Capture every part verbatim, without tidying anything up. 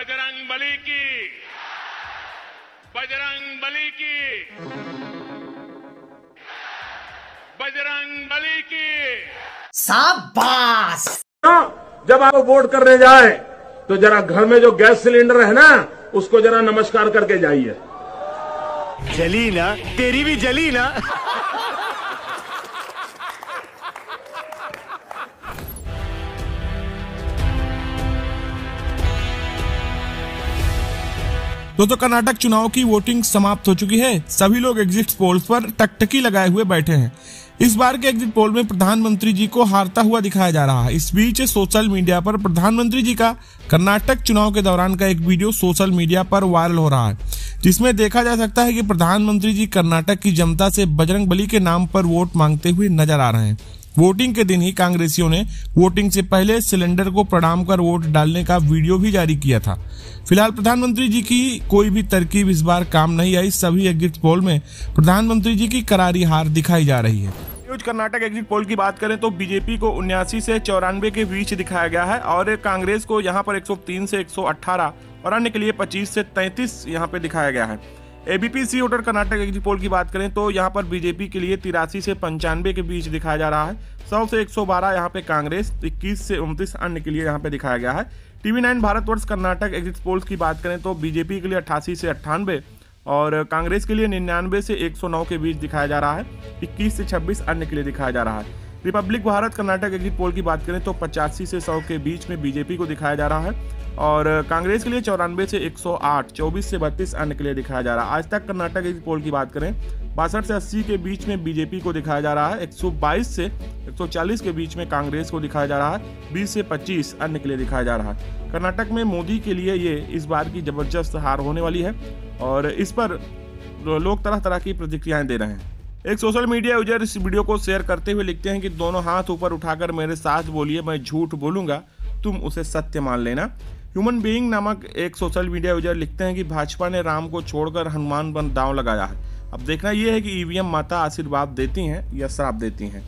बजरंग बली की, बजरंग बली की, बजरंग बली की। शाबाश। जब आप वोट करने जाए तो जरा घर में जो गैस सिलेंडर है ना, उसको जरा नमस्कार करके जाइए। जली ना, तेरी भी जली ना। दोस्तों, कर्नाटक चुनाव की वोटिंग समाप्त हो चुकी है। सभी लोग एग्जिट पोल्स पर टकटकी लगाए हुए बैठे हैं। इस बार के एग्जिट पोल में प्रधानमंत्री जी को हारता हुआ दिखाया जा रहा है। इस बीच सोशल मीडिया पर प्रधानमंत्री जी का कर्नाटक चुनाव के दौरान का एक वीडियो सोशल मीडिया पर वायरल हो रहा है, जिसमें देखा जा सकता है कि प्रधानमंत्री जी कर्नाटक की जनता से बजरंग बली के नाम पर वोट मांगते हुए नजर आ रहे हैं। वोटिंग के दिन ही कांग्रेसियों ने वोटिंग से पहले सिलेंडर को प्रणाम कर वोट डालने का वीडियो भी जारी किया था। फिलहाल प्रधानमंत्री जी की कोई भी तरकीब इस बार काम नहीं आई। सभी एग्जिट पोल में प्रधानमंत्री जी की करारी हार दिखाई जा रही है। न्यूज कर्नाटक एग्जिट पोल की बात करें तो बीजेपी को उन्यासी से चौरानवे के बीच दिखाया गया है और कांग्रेस को यहां पर एक सौ तीन से एक सौ अठारह और अन्य के लिए पच्चीस से तैंतीस यहां पे दिखाया गया है। ABP C voter Karnataka exit poll की बात करें तो यहां पर बीजेपी के लिए तिरासी से पंचानवे के बीच दिखाया जा रहा है। सौ से एक सौ बारह यहां पे कांग्रेस, इक्कीस से उनतीस अन्य के लिए यहां पे दिखाया गया है। TV nine Bharatvarsh Karnataka exit polls की बात करें तो बीजेपी के लिए अट्ठासी से अट्ठानवे और कांग्रेस के लिए निन्यानवे से एक सौ नौ के बीच दिखाया जा रहा है। इक्कीस से छब्बीस अन्य के लिए दिखाया जा रहा है। Republic Bharat Karnataka exit poll की बात करें तो पचासी से सौ के बीच में बीजेपी को दिखाया जा रहा है और कांग्रेस के लिए चौरानवे से एक सौ आठ, चौबीस से बत्तीस अन्य के लिए दिखाया जा रहा है। आज तक कर्नाटक एग्जिट पोल की बात करें बासठ से अस्सी के बीच में बीजेपी को दिखाया जा रहा है। एक सौ बाईस से एक सौ चालीस के बीच में कांग्रेस को दिखाया जा रहा है। बीस से पच्चीस अन्य के लिए दिखाया जा रहा है। कर्नाटक में मोदी के लिए ये इस बार की जबरदस्त हार होने वाली है और इस पर लोग तरह तरह की प्रतिक्रियाएं दे रहे हैं। एक सोशल मीडिया यूजर इस वीडियो को शेयर करते हुए लिखते हैं कि दोनों हाथ ऊपर उठाकर मेरे साथ बोलिए, मैं झूठ बोलूंगा, तुम उसे सत्य मान लेना। ह्यूमन बीइंग नामक एक सोशल मीडिया यूजर लिखते हैं कि भाजपा ने राम को छोड़कर हनुमान पर दांव लगाया है। अब देखना यह है कि ईवीएम माता आशीर्वाद देती हैं या श्राप देती हैं।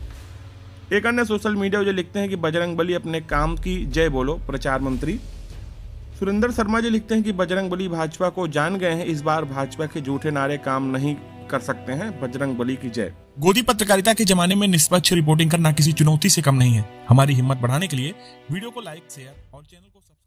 एक अन्य सोशल मीडिया यूजर लिखते हैं कि बजरंग बली अपने काम की जय बोलो, प्रचार मंत्री। सुरेंद्र शर्मा जी लिखते हैं कि बजरंग बली भाजपा को जान गए हैं, इस बार भाजपा के झूठे नारे काम नहीं कर सकते हैं, बजरंग बली की जय। गोदी पत्रकारिता के जमाने में निष्पक्ष रिपोर्टिंग करना किसी चुनौती से कम नहीं है। हमारी हिम्मत बढ़ाने के लिए वीडियो को लाइक, शेयर और चैनल को सब्सक्राइब